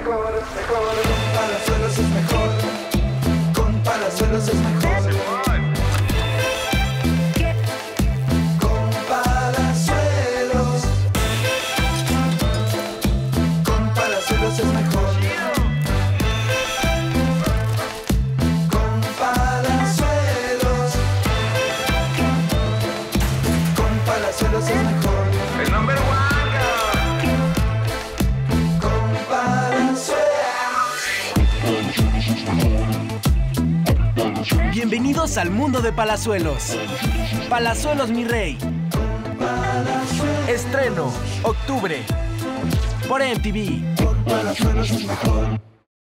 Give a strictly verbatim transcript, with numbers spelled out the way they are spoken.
mejor, mejor. Con Palazuelos es mejor. Con Palazuelos es mejor. Con Palazuelos. Con Palazuelos es mejor. Con Palazuelos. Con Palazuelos es mejor. El number one. Bienvenidos al mundo de Palazuelos. Palazuelos, mi rey. Estreno, octubre, por M T V. Con Palazuelos es mejor.